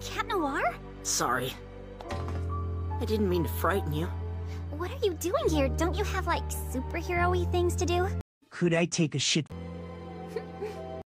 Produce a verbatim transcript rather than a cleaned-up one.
Cat Noir? Sorry. I didn't mean to frighten you. What are you doing here? Don't you have, like, superhero-y things to do? Could I take a shit?